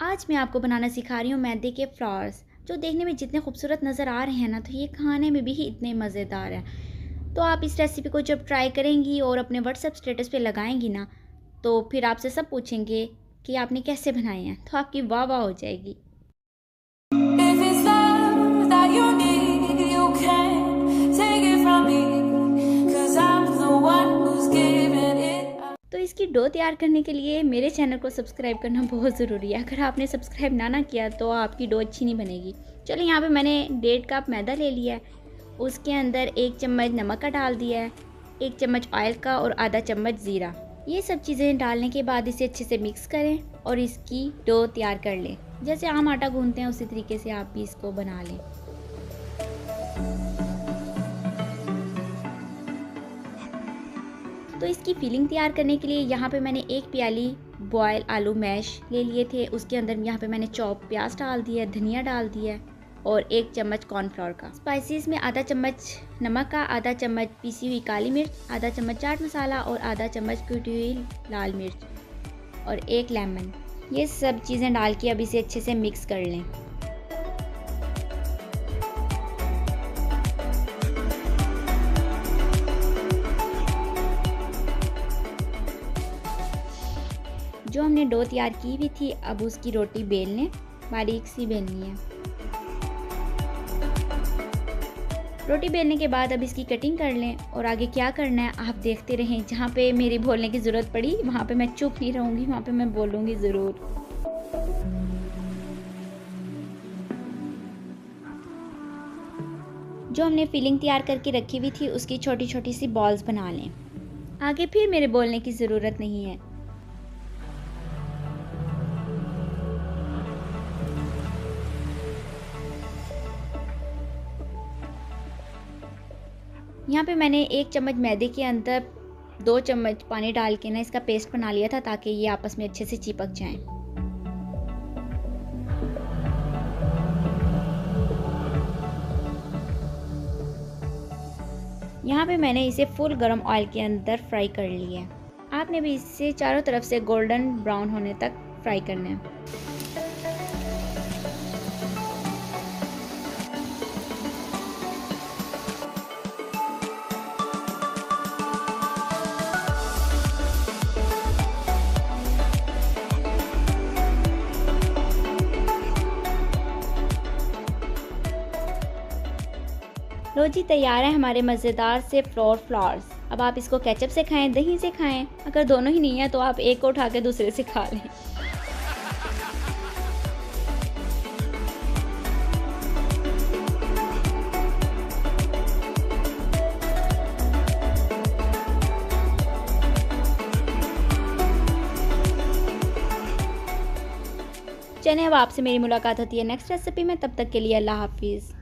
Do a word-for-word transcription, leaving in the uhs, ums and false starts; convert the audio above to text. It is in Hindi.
आज मैं आपको बनाना सिखा रही हूँ मैदे के फ्लावर्स, जो देखने में जितने खूबसूरत नज़र आ रहे हैं ना, तो ये खाने में भी इतने मज़ेदार हैं। तो आप इस रेसिपी को जब ट्राई करेंगी और अपने व्हाट्सएप स्टेटस पे लगाएंगी ना, तो फिर आपसे सब पूछेंगे कि आपने कैसे बनाए हैं, तो आपकी वाह वाह हो जाएगी। If it's love that you need, you can take it from me, 'cause I'm the one who's giving it up. तो इसकी डो तैयार करने के लिए मेरे चैनल को सब्सक्राइब करना बहुत ज़रूरी है। अगर आपने सब्सक्राइब ना ना किया तो आपकी डो अच्छी नहीं बनेगी। चलो, यहाँ पे मैंने डेढ़ कप मैदा ले लिया है। उसके अंदर एक चम्मच नमक का डाल दिया है, एक चम्मच ऑयल का और आधा चम्मच ज़ीरा। ये सब चीज़ें डालने के बाद इसे अच्छे से मिक्स करें और इसकी डो तैयार कर लें। जैसे आम आटा गूंथते हैं उसी तरीके से आप भी इसको बना लें। तो इसकी फिलिंग तैयार करने के लिए यहाँ पे मैंने एक प्याली बॉयल आलू मैश ले लिए थे। उसके अंदर यहाँ पे मैंने चॉप प्याज डाल दिया, धनिया डाल दिया और एक चम्मच कॉर्नफ्लोर का। स्पाइसेस में आधा चम्मच नमक का, आधा चम्मच पीसी हुई काली मिर्च, आधा चम्मच चाट मसाला और आधा चम्मच कुटी हुई लाल मिर्च और एक लेमन। ये सब चीज़ें डाल के अब इसे अच्छे से मिक्स कर लें। जो हमने डो तैयार की हुई थी, अब उसकी रोटी बेल लें, बारीक सी बेलनी है। रोटी बेलने के बाद अब इसकी कटिंग कर लें और आगे क्या करना है आप देखते रहें। जहाँ पे मेरी बोलने की ज़रूरत पड़ी वहाँ पे मैं चुप नहीं रहूँगी, वहाँ पे मैं बोलूँगी ज़रूर। जो हमने फिलिंग तैयार करके रखी हुई थी उसकी छोटी छोटी सी बॉल्स बना लें। आगे फिर मेरे बोलने की ज़रूरत नहीं है। यहाँ पे मैंने एक चम्मच मैदे के अंदर दो चम्मच पानी डाल के ना इसका पेस्ट बना लिया था, ताकि ये आपस में अच्छे से चिपक जाएं। यहाँ पे मैंने इसे फुल गरम ऑयल के अंदर फ्राई कर लिया है। आपने भी इसे चारों तरफ से गोल्डन ब्राउन होने तक फ्राई करना है। लो जी, तैयार है हमारे मज़ेदार से फ्लोर फ्लावर्स। अब आप इसको केचप से खाएं, दही से खाएं। अगर दोनों ही नहीं है तो आप एक को उठा के दूसरे से खा लें। चलिए, अब आपसे मेरी मुलाकात होती है नेक्स्ट रेसिपी में। तब तक के लिए अल्लाह हाफिज़।